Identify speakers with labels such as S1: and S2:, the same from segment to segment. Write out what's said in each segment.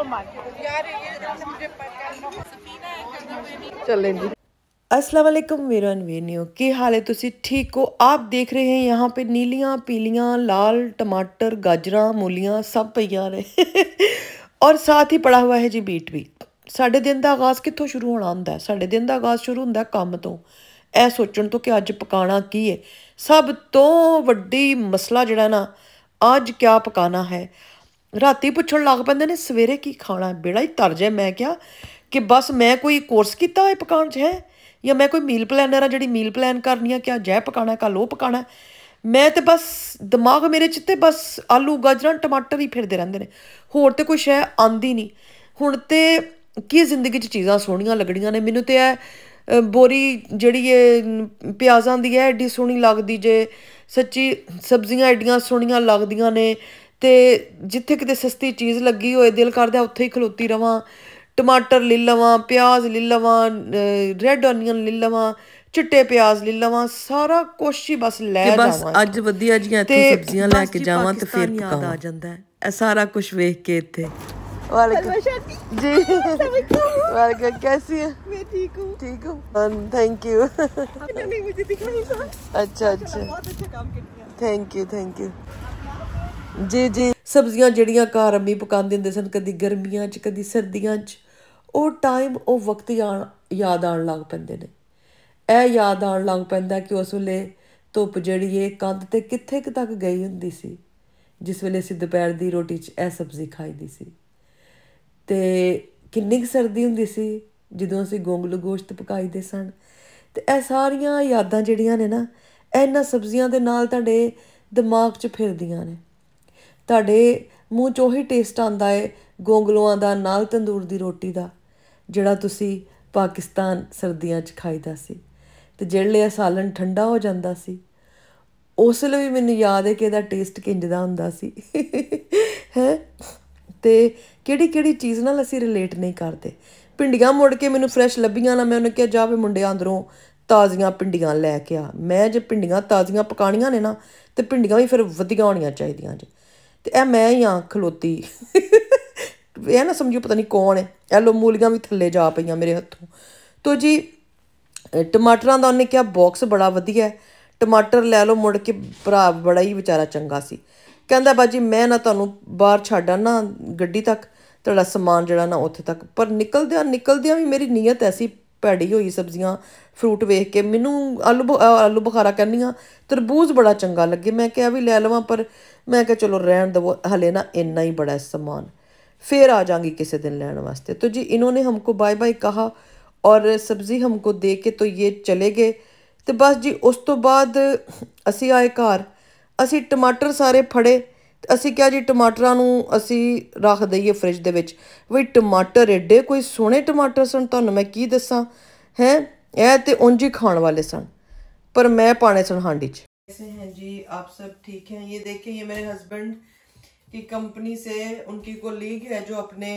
S1: चलें जी। अस्सलाम वालेकुम वीरन वीनियो, की हाल है? तुसी ठीक हो? आप देख रहे हैं यहाँ पे नीलियाँ पीलियाँ लाल टमाटर गाजरा मूलियाँ सब पईयां ने और साथ ही पड़ा हुआ है जी बीट भी। साडे दिन का आगाज़ कित्थों शुरू होना हुंदा है? साडे दिन का आगाज़ शुरू होंदा काम तो, ए सोचण तो कि अज पकाना की है। सब तो वड्डी मसला जिहड़ा ना अज क्या पकाना है। राती पुछण लग पैंदे ने सवेरे की खाना, बेड़ा ही तर जाए। मैं क्या कि बस मैं कोई कोर्स किया है पकाने च है, या मैं कोई मील प्लैनर आ जी मील प्लैन करनी है, क्या जै पकाना कल वो पकाना। मैं तो बस दिमाग मेरे च बस आलू गाजर टमाटर ही फिरते रहंदे ने, होर तो कोई शै आंदी नहीं। हुण ते की जिंदगी च चीज़ां सोहणियां लगड़ियां ने। मैनू तो बोरी जिहड़ी प्याज़ां दी है एड्डी सोहनी लगदी जे, सच्ची सब्जियां एड्डियां सोहणियां लगदियां ने। ते जिथे किते सस्ती चीज़ लगी होए दिल करदा उत्थे ही खलोती रवां। टमाटर ले लवां, प्याज ले लवां, रैड ऑनियन ले लवां, चिट्टे प्याज ले लवां, सारा कुछ ही बस लै जावां। अज वधिया जियां इत्थों सब्जियां लैके जावां ते फिर याद आ जांदा है सारा कुछ वेख के इत्थे। वालेकुम जी। वालेकुम, कैसी है? मैं ठीक हूँ। ठीक हूँ, थैंक यू। आपने मुझे दिखाई था। अच्छा अच्छा, बहुत अच्छा काम किया। थैंक यू थैंक यू जी जी। सब्जियां जड़ियां घर अम्मी पकांदे हुंदे सन, कदी गर्मियां च कदी सर्दियां च, ਉਹ टाइम ਉਹ वक्त याद आन लग पैंदे ने। ਇਹ याद आन लग पैंदा कि उस वेले धुप्प ਜਿਹੜੀ ਏ ਕੰਧ ਤੇ ਕਿੱਥੇ ਕੁ ਤੱਕ ਗਈ ਹੁੰਦੀ ਸੀ ਜਿਸ ਵੇਲੇ ਅਸੀਂ ਦੁਪਹਿਰ ਦੀ ਰੋਟੀ 'ਚ ਇਹ ਸਬਜ਼ੀ ਖਾਈਦੀ ਸੀ। ਤੇ ਕਿੰਨੀ ਕੁ ਸਰਦੀ ਹੁੰਦੀ ਸੀ ਜਦੋਂ ਅਸੀਂ ਗੋਂਗਲੂ ਗੋਸ਼ਤ ਪਕਾਈਦੇ ਸਨ। ਤੇ ਇਹ ਸਾਰੀਆਂ ਯਾਦਾਂ ਜਿਹੜੀਆਂ ਨੇ ਨਾ, ਇਹਨਾਂ ਸਬਜ਼ੀਆਂ ਦੇ ਨਾਲ ਤੁਹਾਡੇ ਦਿਮਾਗ 'ਚ ਫਿਰਦੀਆਂ ਨੇ। ਤੁਹਾਡੇ ਮੂੰਹ 'ਚ ਉਹੀ ਟੇਸਟ ਆਉਂਦਾ ਹੈ ਗੋਂਗਲੂਆਂ ਦਾ ਨਾਲ ਤੰਦੂਰ ਦੀ ਰੋਟੀ ਦਾ, ਜਿਹੜਾ ਤੁਸੀਂ ਪਾਕਿਸਤਾਨ ਸਰਦੀਆਂ 'ਚ ਖਾਈਦਾ ਸੀ। ਅਤੇ ਜਿਹੜੇ ਇਹ ਸਾਲਨ ਠੰਡਾ ਹੋ ਜਾਂਦਾ ਸੀ, ਉਸ ਵੇਲੇ ਵੀ ਮੈਨੂੰ ਯਾਦ ਹੈ ਕਿ ਇਹਦਾ ਟੇਸਟ ਕਿੰਝ ਦਾ ਹੁੰਦਾ ਸੀ ਹੈ। ਅਤੇ ਕਿਹੜੀ ਚੀਜ਼ ਨਾਲ ਅਸੀਂ ਰਿਲੇਟ ਨਹੀਂ ਕਰਦੇ। ਭਿੰਡੀਆਂ ਮੁੜ ਕੇ ਮੈਨੂੰ ਫਰੈਸ਼ ਲੱਭੀਆਂ ਨਾ, ਮੈਂ ਉਹਨੇ ਕਿਹਾ ਜਾ ਵੀ ਮੁੰਡਿਆਂ ਅੰਦਰੋਂ ਤਾਜ਼ੀਆਂ ਭਿੰਡੀਆਂ ਲੈ ਕੇ ਆ। ਮੈਂ ਜੇ ਭਿੰਡੀਆਂ ਤਾਜ਼ੀਆਂ ਪਕਾਉਣੀਆਂ ਨੇ ਨਾ, ਅਤੇ ਭਿੰਡੀਆਂ ਵੀ ਫਿਰ ਵਧੀਆ ਹੋਣੀਆਂ ਚਾਹੀਦੀਆਂ ਜੇ। ਅਤੇ ਇਹ ਮੈਂ ਹੀ ਹਾਂ ਖਲੋਤੀ ਇਹ ਨਾ ਸਮਝੋ ਪਤਾ ਨਹੀਂ ਕੌਣ ਹੈ। ਇਹ ਲੋ ਮੂਲੀਆਂ ਵੀ ਥੱਲੇ ਜਾ ਪਈਆਂ ਮੇਰੇ ਹੱਥੋਂ। ਤੋ ਜੀ ਟਮਾਟਰਾਂ ਦਾ ਉਹਨੇ ਕਿਹਾ ਬਾਕਸ ਬੜਾ ਵਧੀਆ, ਟਮਾਟਰ ਲੈ ਲਓ। ਮੁੜ ਕੇ ਭਰਾ ਬੜਾ ਹੀ ਵਿਚਾਰਾ ਚੰਗਾ ਸੀ, ਕਹਿੰਦਾ ਬਾਜੀ ਮੈਂ ਨਾ ਤੁਹਾਨੂੰ ਬਾਹਰ ਛੱਡ ਆਉਣਾ ਗੱਡੀ ਤੱਕ, ਤੁਹਾਡਾ ਸਮਾਨ ਜਿਹੜਾ ਨਾ ਉੱਥੇ ਤੱਕ। ਪਰ ਨਿਕਲਦਿਆਂ ਵੀ ਮੇਰੀ ਨੀਅਤ ਐਸੀ ਭੈੜੀ ਹੋਈ ਸਬਜ਼ੀਆਂ ਫਰੂਟ ਵੇਖ ਕੇ। ਮੈਨੂੰ ਆਲੂ ਬੁਖਾਰਾ ਕਹਿੰਦੀ ਹਾਂ, ਤਰਬੂਜ਼ ਬੜਾ ਚੰਗਾ ਲੱਗੇ। ਮੈਂ ਕਿਹਾ ਵੀ ਲੈ ਲਵਾਂ, ਪਰ ਮੈਂ ਕਿਹਾ ਚਲੋ ਰਹਿਣ देवो, हले ना इन्ना ही बड़ा सामान, फिर आ जाऊंगी किसी दिन लेने वास्ते। तो जी इन्होंने हमको बाय बाय कहा और सब्ज़ी हमको दे के तो ये चले गए। तो बस जी उस तो बाद असी आए घर, असी टमाटर सारे फड़े, असी क्या जी टमाटरां नूं असी रख दईए फ्रिज दे विच। बई टमाटर एडे कोई सोहणे टमाटर सन, तुहानूं मैं की दस्सां हैं। ਇਹ तो ਉਂਝ ही खाण वाले सन, पर मैं पाने सन हांडी च। कैसे हैं जी आप सब? ठीक हैं? ये देखें, ये मेरे हस्बैंड की कंपनी से उनकी कोलीग है जो अपने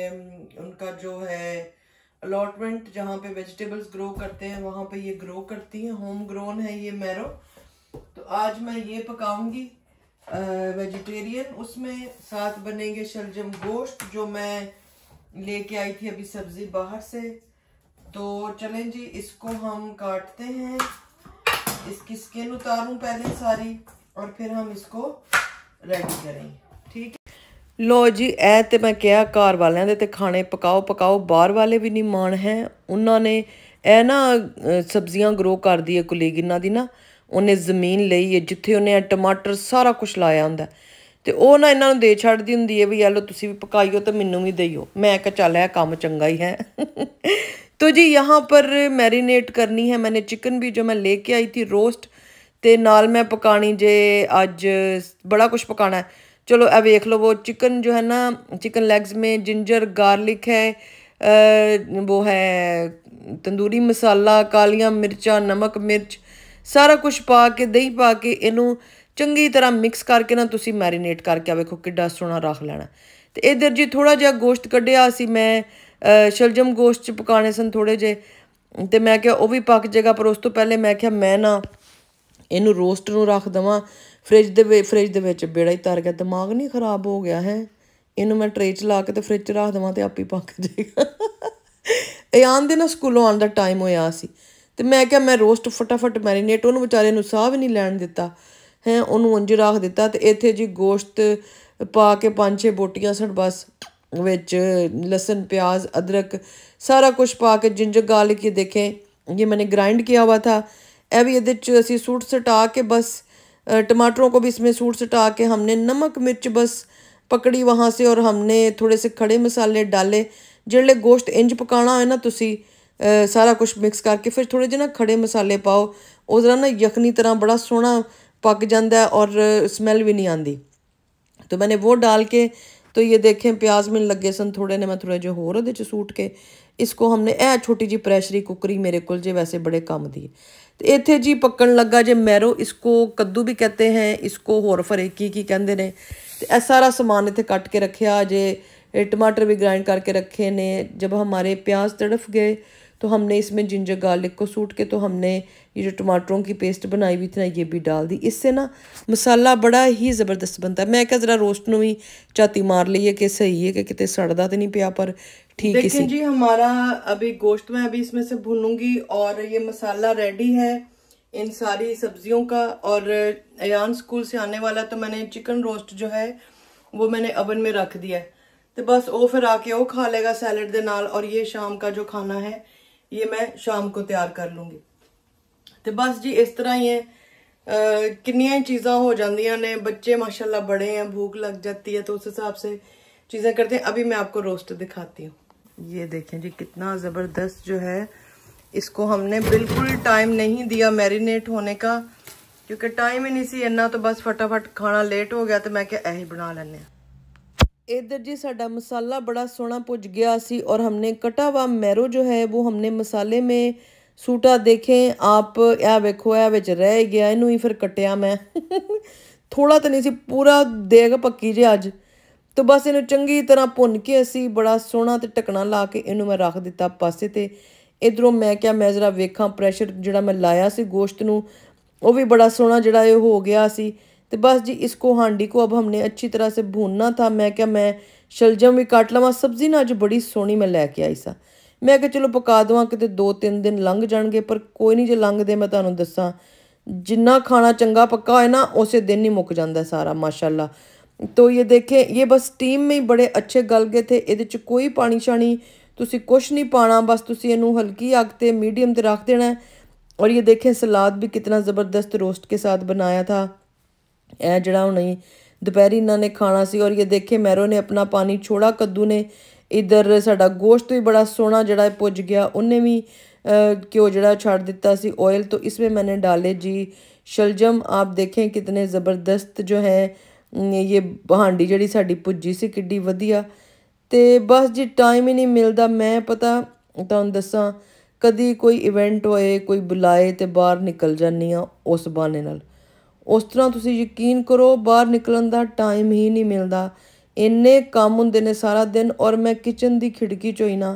S1: उनका जो है अलॉटमेंट जहाँ पे वेजिटेबल्स ग्रो करते हैं वहाँ पे ये ग्रो करती हैं। होम ग्रोन है ये मैरो। तो आज मैं ये पकाऊंगी वेजिटेरियन, उसमें साथ बनेंगे शलजम गोश्त जो मैं लेके आई थी अभी सब्जी बाहर से। तो चलें जी इसको हम काटते हैं, इसकी स्किन उतारूं पहले सारी और फिर हम इसको रेडी करेंगे। ठीक है लो जी। ऐ ते मैं क्या घर वाले दे ते खाने पकाओ बाहर वाले भी नहीं मान है। उन्होंने ए ना सब्जियां ग्रो कर दी है कुलीग इन्हां दी ना, उन्हें जमीन लई है जिथे उन्हें टमाटर सारा कुछ लाया हुंदा, ते ओह ना इन्हां नूं दे छड्डदी हुंदी है भी आ लो तुसीं भी पकाइयो ते मैनूं भी देइयो। मैं कहा चल है काम चंगा ही है। तो जी यहाँ पर मैरीनेट करनी है मैंने चिकन भी जो मैं लेके आई थी रोस्ट, ते नाल मैं पकानी जे अज बड़ा कुछ पकाना है। चलो अब देख लो, वो चिकन जो है ना, चिकन लेग्स में जिंजर गार्लिक है, वो है तंदूरी मसाला, कालियां मिर्चां, नमक मिर्च सारा कुछ पा के दही पा के इनू चंगी तरह मिक्स करके ना तुसी मैरीनेट करके वेखो किड्डा सोहना रख लेना। तो इधर जी थोड़ा जिहा गोश्त कढ़िया सी मैं, शलजम गोश्त च पकाने सन थोड़े जे, तो मैं क्या वह भी पक जाएगा। पर उस तो पहले मैं क्या मैं ना इनू रोस्ट नू रख देवां फ्रिज दे विच। बेड़ा ही तर गया, दिमाग नहीं खराब हो गया है ਇਹਨੂੰ ਮੈਂ ਟਰੇ 'ਚ ਲਾ ਕੇ ਤੇ ਫਰਿੱਜ 'ਚ ਰੱਖ ਦੇਵਾਂ ਤੇ ਆਪੇ ਪੱਕ ਜਾਏਗਾ। ਅਯਾਨ ਦੇ ਨਾ ਸਕੂਲੋਂ ਆਉਣ ਦਾ ਟਾਈਮ ਹੋਇਆ ਸੀ ਤੇ ਮੈਂ ਕਿਹਾ ਮੈਂ ਰੋਸਟ ਫਟਾਫਟ ਮੈਰੀਨੇਟ, ਉਹਨੂੰ ਵਿਚਾਰੇ ਨੂੰ ਸਾਹ ਵੀ ਨਹੀਂ ਲੈਣ ਦਿੱਤਾ ਹੈ, ਉਹਨੂੰ ਉਂਝ ਰੱਖ ਦਿੱਤਾ। ਤੇ ਇੱਥੇ ਜੀ ਗੋਸ਼ਤ ਪਾ ਕੇ 5-6 ਬੋਟੀਆਂ ਸੜ बस ਵਿੱਚ लहसुन प्याज अदरक सारा कुछ पा के जिंजर गार्लिक ये देखें ये मैंने ग्राइंड किया हुआ था। यह भी ये असी सूट सटा के बस टमाटरों को भी इसमें सूट सटा के हमने नमक मिर्च बस पकड़ी वहाँ से, और हमने थोड़े से खड़े मसाले डाले। जिसले गोश्त इंज पकाना हो ना तुसी सारा कुछ मिक्स करके फिर थोड़े जे ना खड़े मसाले पाओ, उस तरह ना यखनी तरह बड़ा सोहना पक जाता है और स्मैल भी नहीं आती। तो मैंने वो डाल के तो ये देखें प्याज में लगे सन थोड़े ने, मैं थोड़े जो होर ਉਹਦੇ 'ਚ सूट के इसको हमने ਇਹ छोटी जी प्रेशरी कुकरी मेरे को जे वैसे बड़े काम दी। तो इत्थे जी पकन लगा जे मैरो, इसको कद्दू भी कहते हैं, इसको होर फरेकी की कहते हैं। तो यह सारा समान इत्थे कट के रखा जे, टमाटर भी ग्राइंड करके रखे ने। जब हमारे प्याज तड़फ गए तो हमने इसमें जिंजर गार्लिक को सूट के तो हमने ये जो टमाटरों की पेस्ट बनाई हुई थी ना ये भी डाल दी। इससे ना मसाला बड़ा ही ज़बरदस्त बनता है। मैं क्या ज़रा रोस्ट में भी चाती मार ली है कि सही है कि कितने सड़दा तो नहीं पिया, पर ठीक है। देखें जी हमारा अभी गोश्त मैं अभी इसमें से भूनूंगी और ये मसाला रेडी है इन सारी सब्जियों का। और अयान स्कूल से आने वाला तो मैंने चिकन रोस्ट जो है वो मैंने ओवन में रख दिया है। तो बस वो फिर आके वो खा लेगा सैलड के नाल। और ये शाम का जो खाना है ये मैं शाम को तैयार कर लूँगी। तो बस जी इस तरह ही है, किन्नियां ही चीज़ां हो जांदियां ने। बच्चे माशाल्लाह बड़े हैं, भूख लग जाती है तो उस हिसाब से चीज़ें करते हैं। अभी मैं आपको रोस्ट दिखाती हूँ। ये देखें जी कितना ज़बरदस्त जो है, इसको हमने बिल्कुल टाइम नहीं दिया मैरिनेट होने का क्योंकि टाइम ही नहीं सी इन्ना। तो बस फटाफट खाना लेट हो गया तो मैं क्या यही बना लेने। इधर जी साडा मसाला बड़ा सोहना भुज गया सी और हमने कटा हुआ मैरो जो है वो हमने मसाले में सूटा। देखें आप यह वेखो यह विच रह गया, इनू ही फिर कटिया मैं थोड़ा तो नहीं सी, पूरा देग पक्की जे अज। तो बस इनू चंगी तरह भुन के असी बड़ा सोहना तो ढकना ला के इनू मैं रख दिता पासे। ते इधरों मैं क्या मैं जरा वेखा प्रैशर जिहड़ा मैं लाया सी गोश्त नू वो भी बड़ा सोहना जिहड़ा ये हो गया सी। तो बस जी इसको हांडी को अब हमने अच्छी तरह से भूनना था। मैं क्या मैं शलजम भी काट लवा, सब्जी ना अज बड़ी सोहनी मैं लैके आई सा। मैं क्या चलो पका देवां किते 2-3 दिन लंघ जाणगे, पर कोई नहीं जे लंघदे। मैं तुहानूं दस्सां जिन्ना खाना चंगा पक्का होए ना उस दिन ही मुक जांदा सारा माशाल्लाह। तो ये देखें ये बस स्टीम में ही बड़े अच्छे गल गए थे। इहदे च कोई पानी शानी तुसी कुछ नहीं पाना, बस तुसी इहनूं हल्की अग ते मीडियम ते रख देना है। और ये देखें सलाद भी कितना ज़बरदस्त रोस्ट के साथ बनाया था। यह जड़ा हुण दोपहरी इन्होंने खाना सी। और ये देखे मैरो ने अपना पानी छोड़ा, कद्दू ने इधर साडा गोश्त भी बड़ा सोहना जड़ा भुज गया, उन्हें भी घ्यो जड़ा छड़ दिता सी ऑयल। तो इसमें मैंने डाले जी शलजम। आप देखें कितने ज़बरदस्त जो है ये हांडी जड़ी साडी भुजी सी किड्डी वधिया। तो बस जी टाइम ही नहीं मिलता। मैं पता तुहानूं दस्सां कदी कोई इवेंट होए कोई बुलाए तो बाहर निकल जानी हाँ उस बहाने नाल। उस तरह तुसी यकीन करो बाहर निकलन का टाइम ही नहीं मिलता, इन्ने काम हुंदे ने सारा दिन। और मैं किचन की खिड़की चों ही ना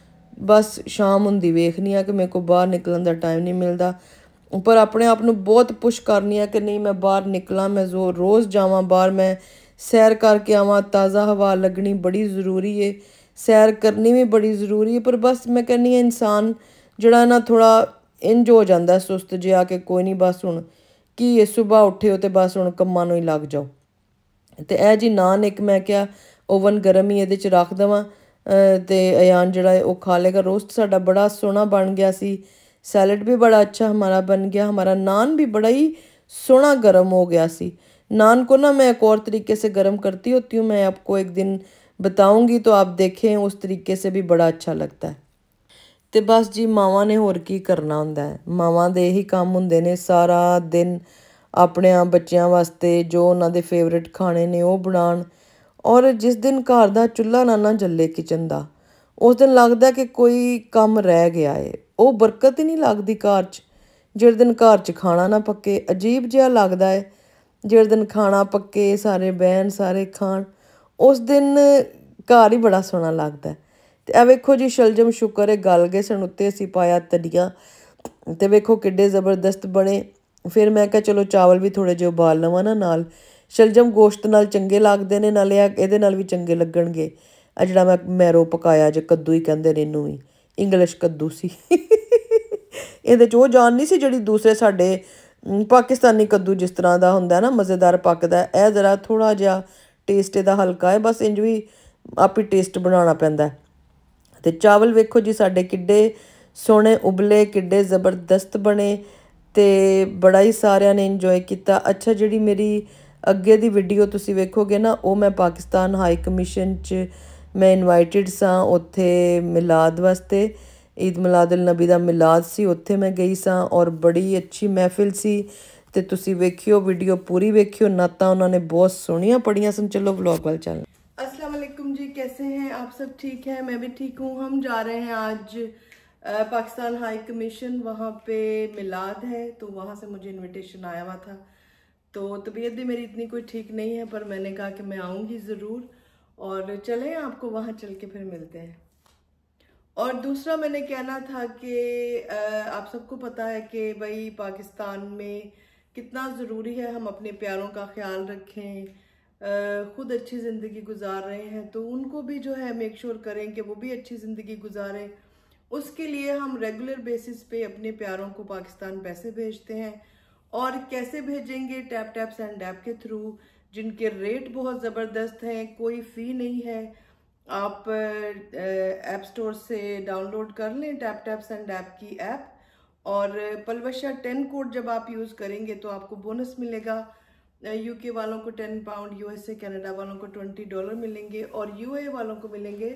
S1: बस शाम हुंदी वेखनी आ कि मेरे को बाहर निकलन का टाइम नहीं मिलता। पर अपने आप नूं बहुत पुश करनी है कि नहीं मैं बाहर निकला, मैं रोज़ जावां बाहर, मैं सैर करके आवां, ताज़ा हवा लगनी बड़ी ज़रूरी है, सैर करनी भी बड़ी ज़रूरी है। पर बस मैं कहनी इंसान जड़ा ना थोड़ा इंज हो जाता सुस्त जिहा कि कोई नहीं बस हुण कि सुबह उठे हो तो बस हुण कम्मां नूं ही लग जाओ। तो यह जी नान एक मैं क्या ओवन गर्म ही ये रख देवां तो अयान जड़ा है वो खा लेगा। रोस्ट साडा बड़ा सोहना बन गया सी, सैलड भी बड़ा अच्छा हमारा बन गया, हमारा नान भी बड़ा ही सोहना गर्म हो गया सी। नान को ना मैं एक और तरीके से गर्म करती होती हूँ, मैं आपको एक दिन बताऊँगी तो आप देखें, उस तरीके से भी बड़ा अच्छा लगता है। तो बस जी मावां ने होर की करना हुंदा है, मावां दे यही काम हुंदे ने सारा दिन अपने बच्चों वास्ते जो उन्हां दे फेवरेट खाने ने वो बनाण। और जिस दिन घर दा चुल्हा ना जले किचन दा उस दिन लगदा कि कोई काम रह गया है, वो बरकत ही नहीं लगदी घर च। जिस दिन घर च खाना ना पक्के अजीब जिहा लगदा है, जिस दिन खाना पक्के सारे बहन सारे खाण उस दिन घर ही बड़ा सोहना लगदा है। तो यह वेखो जी शलजम शुकर है गल गए सन, उत्ते असीं पाया धनिया तो वेखो किड्डे ज़बरदस्त बने। फिर मैं कहा चलो चावल भी थोड़े ਜਿਹੇ ਉਬਾਲ ਲਵਾਂ ਨਾ ਨਾਲ। ਸ਼ਲਜਮ ਗੋਸ਼ਤ ਨਾਲ ਚੰਗੇ ਲੱਗਦੇ ਨੇ, ਨਾਲੇ ਇਹਦੇ ਨਾਲ ਵੀ ਚੰਗੇ ਲੱਗਣਗੇ। ਆ ਜਿਹੜਾ ਮੈਂ ਮੈਰੋ ਪਕਾਇਆ ਜੇ, ਕੱਦੂ ਹੀ ਕਹਿੰਦੇ ਨੇ ਇਹਨੂੰ ਵੀ, ਇੰਗਲਿਸ਼ ਕੱਦੂ ਸੀ। ਇਹਦੇ 'ਚ ਉਹ ਜਾਨ ਨਹੀਂ ਸੀ ਜਿਹੜੀ ਦੂਸਰੇ ਸਾਡੇ ਪਾਕਿਸਤਾਨੀ ਕੱਦੂ ਜਿਸ ਤਰ੍ਹਾਂ ਦਾ ਹੁੰਦਾ ਨਾ, ਮਜ਼ੇਦਾਰ ਪੱਕਦਾ। ਇਹ ਜ਼ਰਾ ਥੋੜ੍ਹਾ ਜਿਹਾ ਟੇਸਟ ਇਹਦਾ ਹਲਕਾ ਹੈ, ਬਸ ਇੰਜ ਵੀ ਆਪ ਹੀ ਟੇਸਟ ਬਣਾਉਣਾ ਪੈਂਦਾ। ਅਤੇ ਚਾਵਲ ਵੇਖੋ ਜੀ ਸਾਡੇ ਕਿੱਡੇ ਸੋਹਣੇ ਉਬਲੇ, ਕਿੱਡੇ ਜ਼ਬਰਦਸਤ ਬਣੇ, ਅਤੇ ਬੜਾ ਹੀ ਸਾਰਿਆਂ ਨੇ ਇੰਜੋਏ ਕੀਤਾ। ਅੱਛਾ, ਜਿਹੜੀ ਮੇਰੀ ਅੱਗੇ ਦੀ ਵੀਡੀਓ ਤੁਸੀਂ ਵੇਖੋਗੇ ਨਾ, ਉਹ ਮੈਂ ਪਾਕਿਸਤਾਨ ਹਾਈ ਕਮਿਸ਼ਨ 'ਚ ਮੈਂ ਇਨਵਾਈਟਿਡ ਸਾਂ, ਉੱਥੇ ਮਿਲਾਦ ਵਾਸਤੇ, ਈਦ ਮਿਲਾਦ ਉਲ ਨਬੀ ਦਾ ਮਿਲਾਦ ਸੀ, ਉੱਥੇ ਮੈਂ ਗਈ ਸਾਂ ਔਰ ਬੜੀ ਅੱਛੀ ਮਹਿਫਿਲ ਸੀ। ਅਤੇ ਤੁਸੀਂ ਵੇਖਿਓ ਵੀਡੀਓ ਪੂਰੀ ਵੇਖਿਓ, ਨਾਤਾਂ ਉਹਨਾਂ ਨੇ ਬਹੁਤ ਸੋਹਣੀਆਂ ਪੜ੍ਹੀਆਂ ਸਨ। ਚਲੋ व्लॉग वाल चल। अस्सलाम वालेकुम जी, कैसे हैं आप सब? ठीक है, मैं भी ठीक हूँ। हम जा रहे हैं आज पाकिस्तान हाई कमीशन, वहाँ पे मिलाद है, तो वहाँ से मुझे इनविटेशन आया हुआ था। तो तबीयत भी मेरी इतनी कोई ठीक नहीं है, पर मैंने कहा कि मैं आऊँगी ज़रूर, और चलें आपको वहाँ चल के फिर मिलते हैं। और दूसरा मैंने कहना था कि आप सबको पता है कि भाई पाकिस्तान में कितना ज़रूरी है हम अपने प्यारों का ख्याल रखें। ख़ुद अच्छी ज़िंदगी गुजार रहे हैं तो उनको भी जो है मेक श्योर करें कि वो भी अच्छी ज़िंदगी गुजारें। उसके लिए हम रेगुलर बेसिस पे अपने प्यारों को पाकिस्तान पैसे भेजते हैं। और कैसे भेजेंगे? टैप टैप सेंड ऐप के थ्रू, जिनके रेट बहुत ज़बरदस्त हैं, कोई फ़ी नहीं है। आप ऐप स्टोर से डाउनलोड कर लें टैप टैप सेंड ऐप की ऐप, और पलवशा 10 कोड जब आप यूज़ करेंगे तो आपको बोनस मिलेगा। यूके वालों को 10 पाउंड, यूएसए कनाडा वालों को $20 मिलेंगे, और यूए वालों को मिलेंगे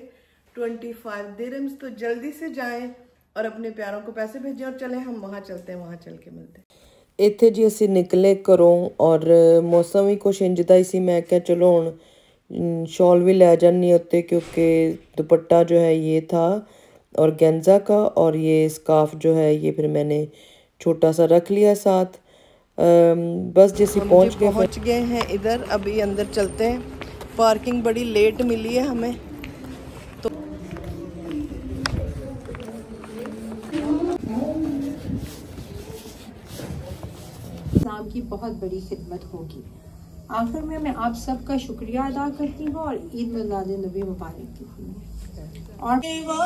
S1: 25 दिरहम्स। तो जल्दी से जाएं और अपने प्यारों को पैसे भेजें, और चलें हम वहाँ चलते हैं, वहाँ चल के मिलते हैं। ਇੱਥੇ ਜੀ ਅਸੀਂ ਨਿਕਲੇ ਘਰੋਂ, ਔਰ ਮੌਸਮ ਵੀ ਕੁਛ ਇੰਝ ਦਾ ਹੀ ਸੀ। मैं क्या चलो ਹੁਣ शॉल भी ले जानी होते, क्योंकि दुपट्टा जो है ये था और गेंजा का, और ये स्कार्फ जो है ये फिर मैंने छोटा सा रख लिया साथ। बस जैसे पहुंच गए हैं इधर, अभी अंदर चलते हैं। पार्किंग बड़ी लेट मिली है हमें, तो
S2: इस्लाम की बहुत बड़ी खिदमत होगी। आखिर में मैं आप सबका शुक्रिया अदा करती हूँ और ईद मिलाद नबी मुबारक की हूँ। और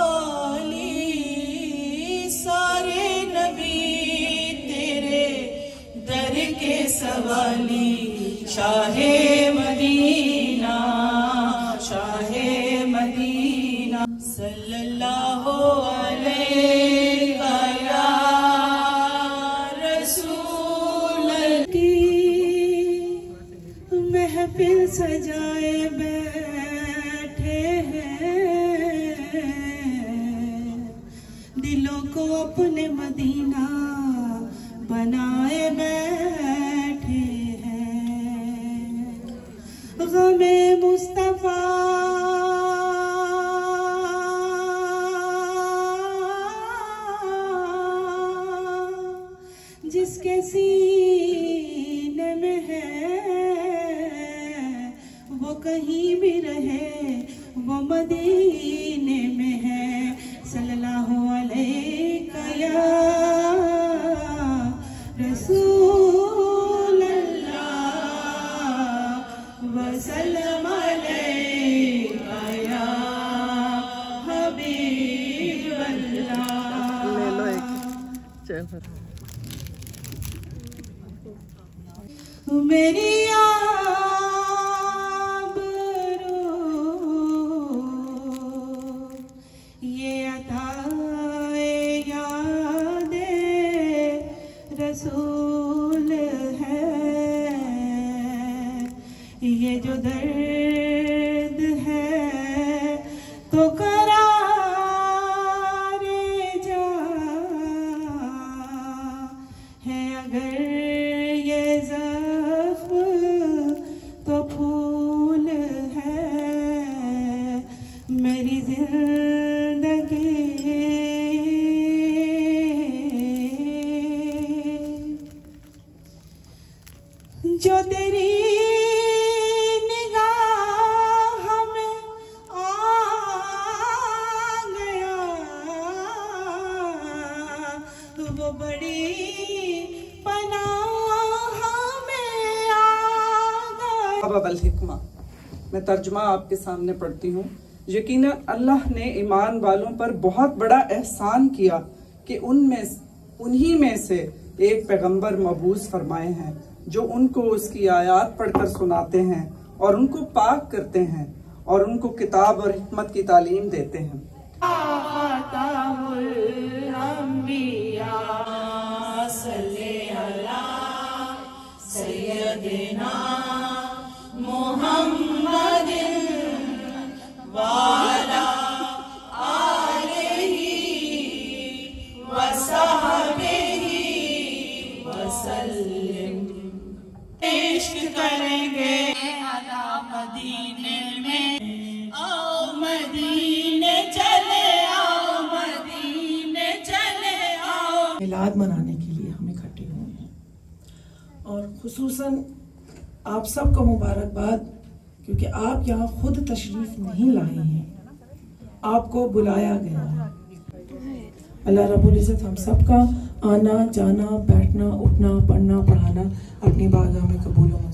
S2: सारे नबी तेरे दर के सवाली, शाहे मदीना, शाहे मदीना, सल्लल्लाहु अलैहि या रसूल की महफिल सजाए बैठे हैं, दिलों को अपने मदीना बनाए बैठे हैं। गमे मुस्तफा जिसके सीने में है, वो कहीं भी रहे, वो मदीने में है। सल्लल्लाहु अलैहि या रसूल अल्लाह वसल्लम अलैका या हबीब अल्लाह। ले लो एक चल। मेरी रसूल है, ये जो दर्द है तो करारे जा है, अगर ये ज़ख्म तो फूल है। मेरी जिंदगी जो तेरी निगाह
S3: अबल हिकमा। मैं तर्जुमा आपके सामने पढ़ती हूँ। यकीनन अल्लाह ने ईमान वालों पर बहुत बड़ा एहसान किया कि उन्हीं में से एक पैगंबर मबूस फरमाए हैं जो उनको उसकी आयत पढ़कर सुनाते हैं और उनको पाक करते हैं और उनको किताब और हिकमत की तालीम देते हैं।
S4: इश्क करेंगे अदा मदीने में, आओ मदीने चले आओ, मदीने चले आओ।
S5: मिलाद मनाने के लिए हम इकट्ठे हुए हैं और खुसूसन आप सबको मुबारकबाद, क्योंकि आप यहाँ खुद तशरीफ नहीं लाए हैं, आपको बुलाया गया है। अल्लाह रब्बुल इज़्ज़त हम सबका आना जाना बैठना उठना पढ़ना पढ़ाना अपनी बारगाह में कबूल हो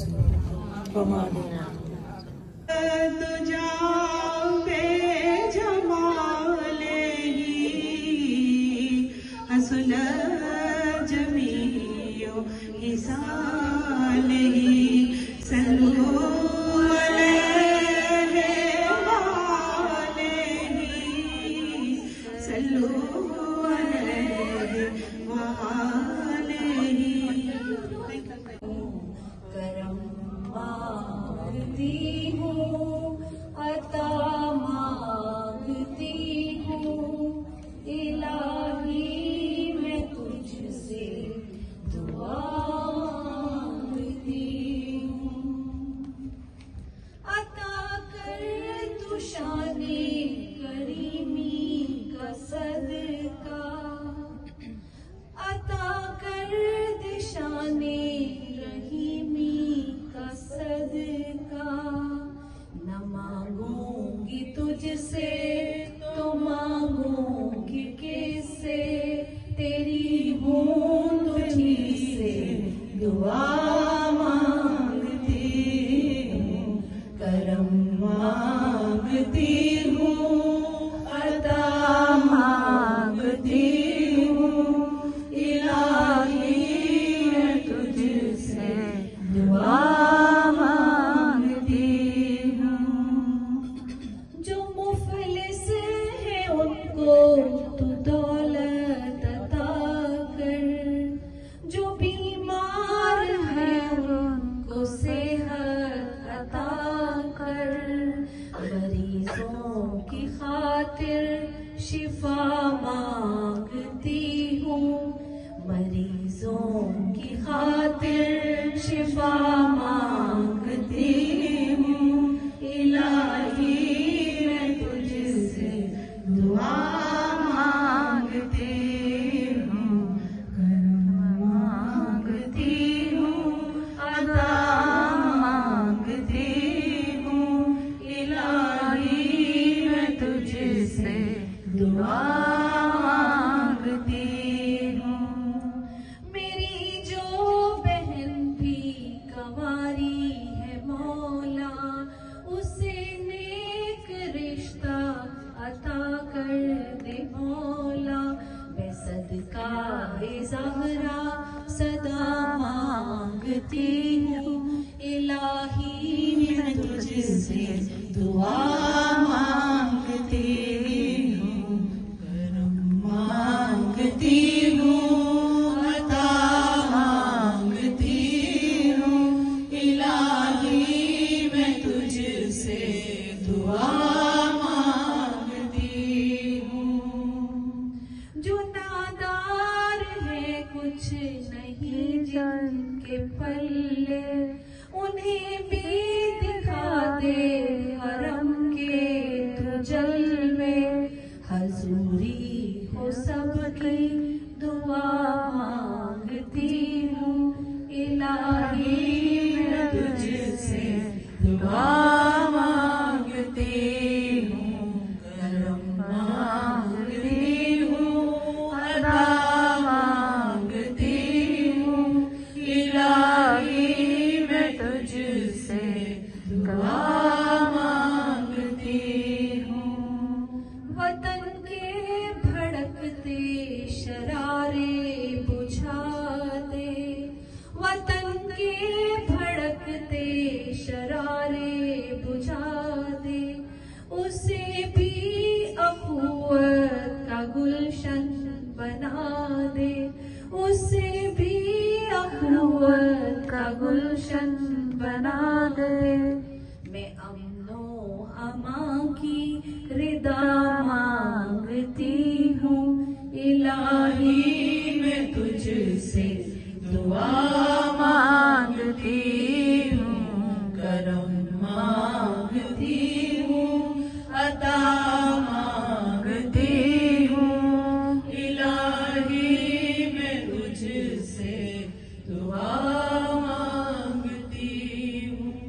S4: तुझसे दुआ मांगती हूँ। वतन के भड़कते शरारे बुझा दे, वतन के भड़कते शरारे बुझा दे, उसे भी अखुवत का गुलशन बना दे, उसे भी अखुवत का गुलशन बना दे। मैं अमनो अमान की रिदा मांगती हूँ, इलाही मैं तुझसे दुआ मांगती हूँ, करम मांगती हूँ, अता मांगती हूँ, इलाही मैं तुझसे दुआ मांगती हूँ।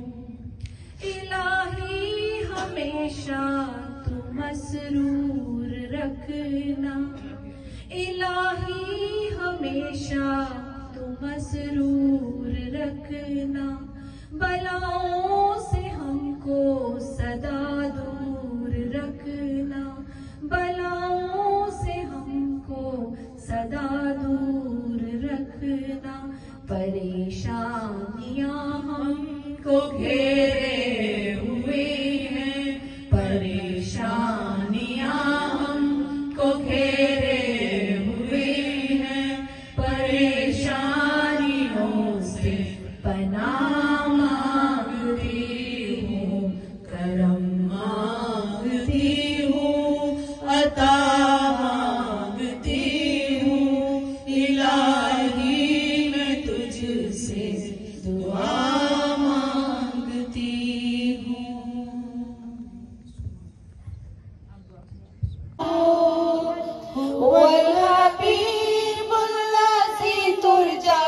S4: इलाही हमेशा तू मसरूर रखना, इलाही हमेशा तू मसरूर रखना, बलाओं से हमको सदा दूर रखना, बलाओं से हमको सदा दूर रखना। परेशानियां हमको घेरे हुए हैं, परेशानियां हमको घेरे हुए हैं, परेशानियों से पनाह मांगती हूँ, करम मांगती हूँ, अता मांगती हूँ, इलाही मैं तुझसे दुआ मांगती हूँ। والحبيب الذي ترجى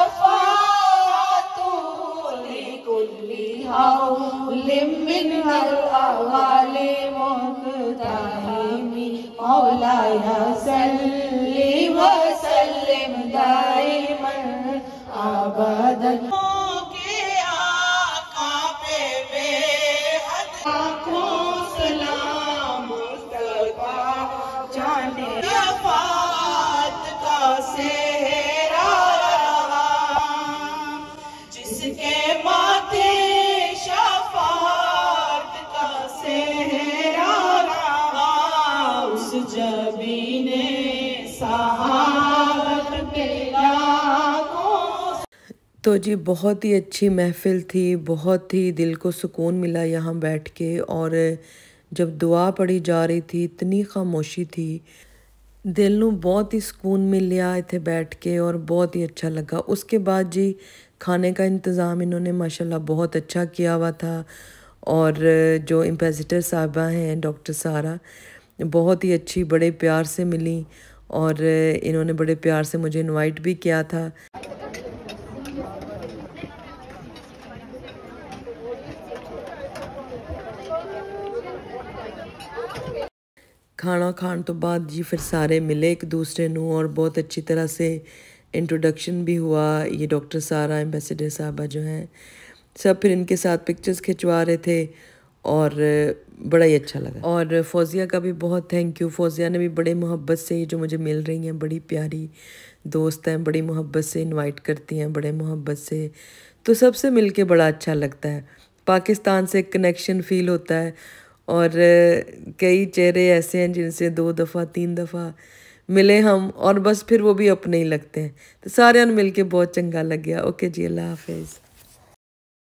S4: شفاعته لكل هول من الأهوال مقتحم مولاي صل وسلم دائما أبدا के आका पे बेहद लाखों सलाम मुस्तफा जाने वफात का सेहरा रहा, जिसके माथे शफात का सेहरा रहा, उस जबीने सहाबत पे लाखों।
S1: तो जी बहुत ही अच्छी महफ़िल थी, बहुत ही दिल को सुकून मिला यहाँ बैठ के। और जब दुआ पढ़ी जा रही थी इतनी खामोशी थी, दिल नू बहुत ही सुकून मिलिया इत्थे बैठ के और बहुत ही अच्छा लगा। उसके बाद जी खाने का इंतज़ाम इन्होंने माशाल्लाह बहुत अच्छा किया हुआ था। और जो एम्बेसडर साहबा हैं डॉक्टर सारा, बहुत ही अच्छी, बड़े प्यार से मिली और इन्होंने बड़े प्यार से मुझे इनवाइट भी किया था। खाना खाने तो बाद जी फिर सारे मिले एक दूसरे नू और बहुत अच्छी तरह से इंट्रोडक्शन भी हुआ। ये डॉक्टर सारा एम्बेसडर साहबा जो हैं सब फिर इनके साथ पिक्चर्स खिंचवा रहे थे और बड़ा ही अच्छा लगा। और फौजिया का भी बहुत थैंक यू। फौजिया ने भी बड़े मोहब्बत से ये जो मुझे मिल रही हैं, बड़ी प्यारी दोस्त हैं, बड़ी मोहब्बत से इनवाइट करती हैं, बड़े मोहब्बत से। तो सबसे मिलके बड़ा अच्छा लगता है, पाकिस्तान से कनेक्शन फ़ील होता है। और कई चेहरे ऐसे हैं जिनसे 2 दफ़ा 3 दफ़ा मिले हम और बस फिर वो भी अपने ही लगते हैं। तो सारे मिल के बहुत चंगा लग गया। ओके जी, अल्लाह हाफिज़।